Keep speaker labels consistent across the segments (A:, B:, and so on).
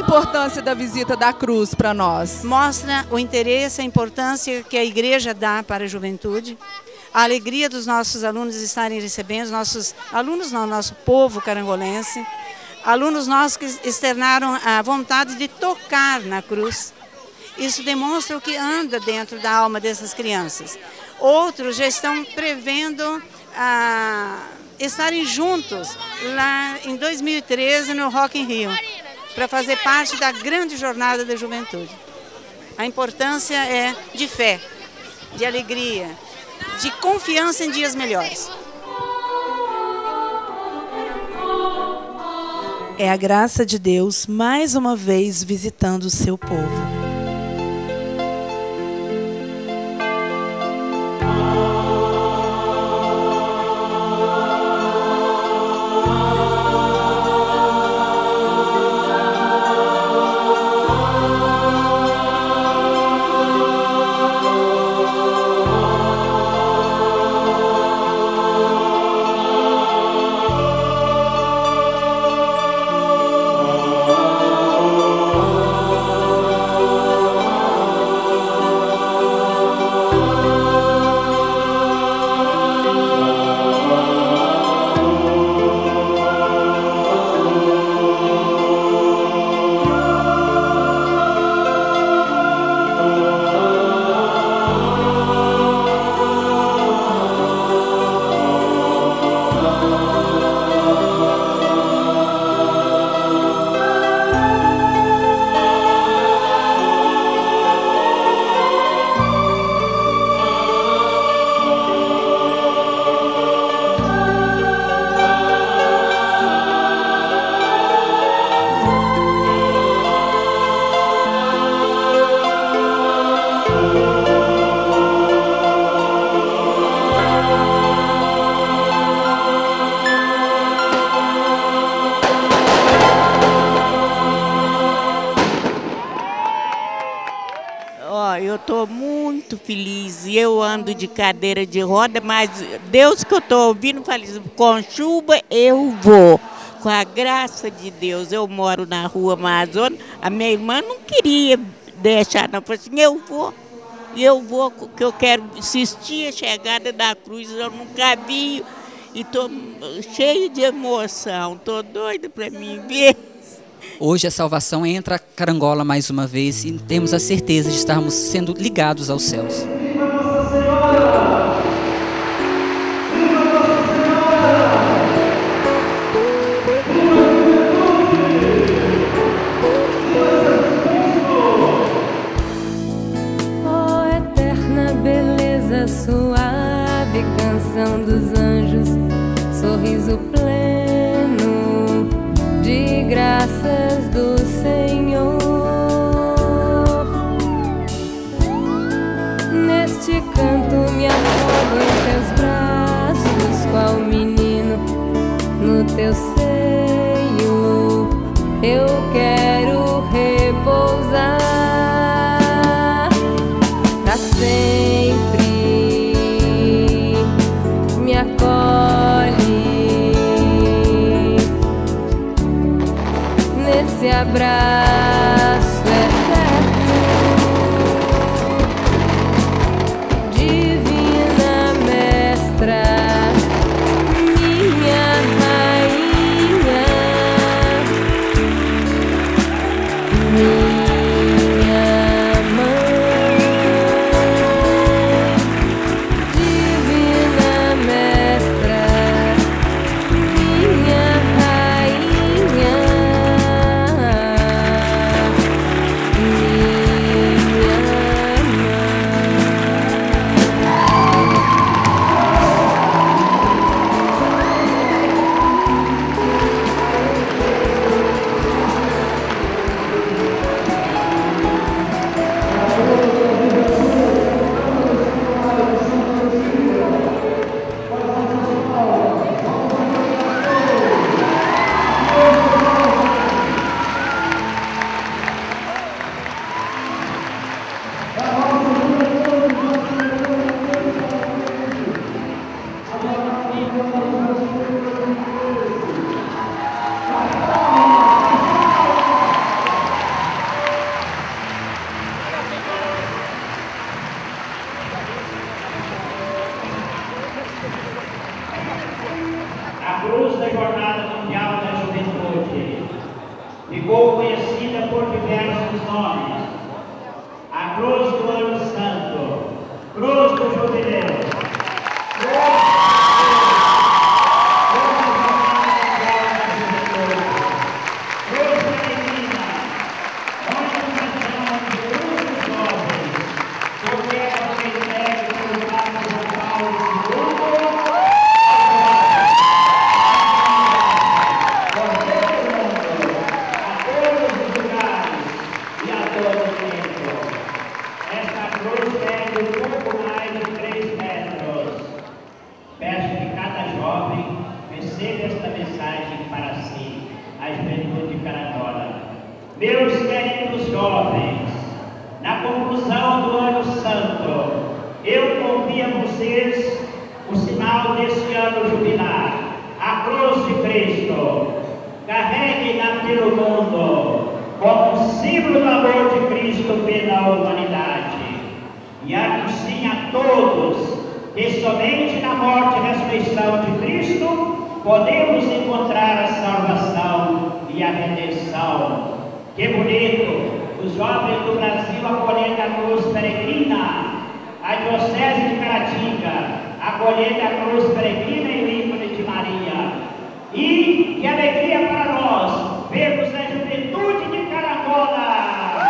A: importância da visita da cruz para nós?
B: Mostra o interesse, a importância que a igreja dá para a juventude, a alegria dos nossos alunos estarem recebendo, nossos alunos não, nosso povo carangolense, alunos nossos que externaram a vontade de tocar na cruz. Isso demonstra o que anda dentro da alma dessas crianças. Outros já estão prevendo estarem juntos lá em 2013 no Rock in Rio, para fazer parte da grande jornada da juventude. A importância é de fé, de alegria, de confiança em dias melhores.
C: É a graça de Deus mais uma vez visitando o seu povo.
D: Eu estou muito feliz. Eu ando de cadeira de roda, mas Deus que eu estou ouvindo fala assim, com chuva eu vou. Com a graça de Deus, eu moro na rua Amazônia. A minha irmã não queria deixar, não. Falei assim, eu vou, porque eu quero assistir a chegada da cruz. Eu nunca vi e estou cheia de emoção. Estou doida para mim ver.
E: Hoje a salvação entra a Carangola mais uma vez e temos a certeza de estarmos sendo ligados aos céus.
F: Viva Nossa Senhora! Viva Nossa Senhora!
G: Oh, eterna beleza suave, canção dos anjos, sorriso pleno de graças do Senhor. Neste canto me afogo em teus braços, qual menino no teu seio. Eu quero repousar pra sempre. Me acolhe nesse abraço eterno, divina mestra, minha rainha, minha mãe, divina mestra, minha rainha.
H: Deus quer que os jovens, na conclusão do ano santo, eu confio a vocês o sinal deste ano jubilar, a cruz de Cristo. Carreguem-na pelo mundo como um símbolo do amor de Cristo pela humanidade. E anunciem a todos que somente na morte e ressurreição de Cristo podemos encontrar a salvação e a redenção. Que bonito! Os jovens do Brasil acolhendo a cruz peregrina, a Diocese de Caratinga acolhendo a cruz peregrina e o ícone de Maria. E que alegria para nós vermos a juventude de Carangola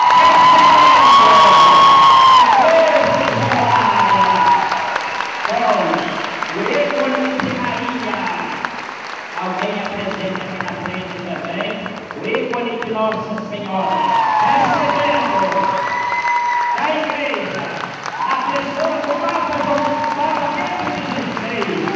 H: com o ícone de Maria. Alguém apresenta aqui na frente também o ícone de Nossa Senhora. Recebendo da igreja a pessoa do Papa João Paulo XVI,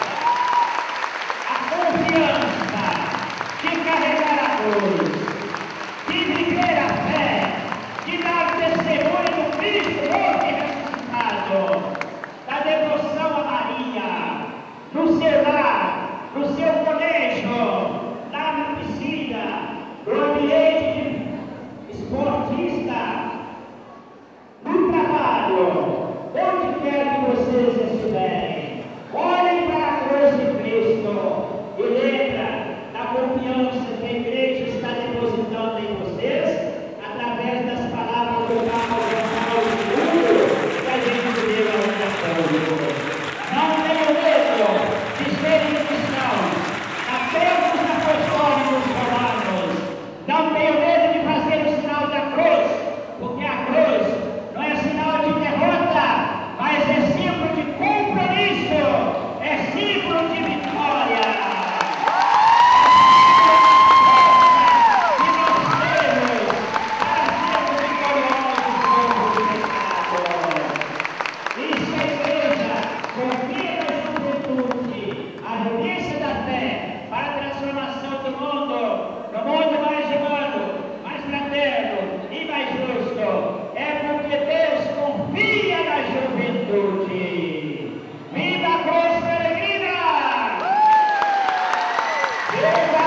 H: a confiança de carregar a cruz, de viver a fé, de dar testemunho do Cristo hoje ressuscitado, da devoção a Maria, no seu lar, no seu colégio, lá na piscina, no ambiente esportista, no trabalho, onde quer que vocês estiverem, olhem para a cruz de Cristo e lembra da confiança que a igreja está depositando em vocês através das palavras do Papa João Paulo II que a gente leu a oração. Não tenham medo de serem cristãos, apenas os apostólicos romanos. Não tenham medo de fazer o sinal da cruz, porque a cruz não é sinal de derrota, mas é símbolo de compromisso, é símbolo de vitória. Que nós temos para sermos vitoriosos contra o pecado. Isso é a igreja, confia na juventude, a renúncia da fé para a transformação do mundo, no mundo mais humano, mais fraterno e mais justo. É porque Deus confia na juventude. Viva a cruz peregrina! Viva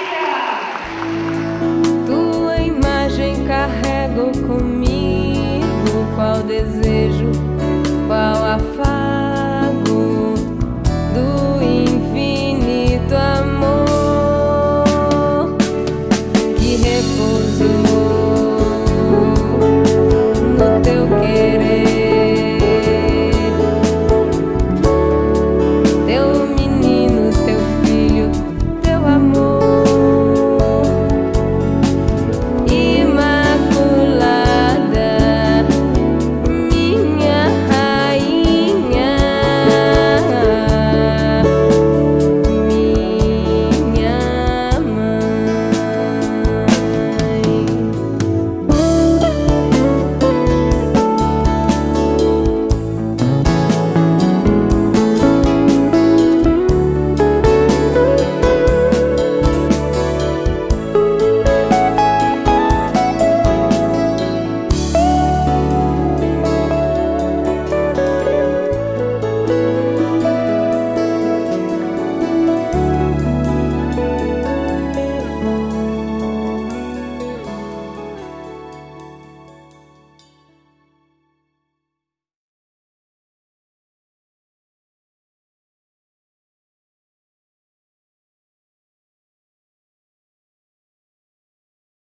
H: Maria!
G: Tua imagem carrego comigo, qual desejo, qual afã.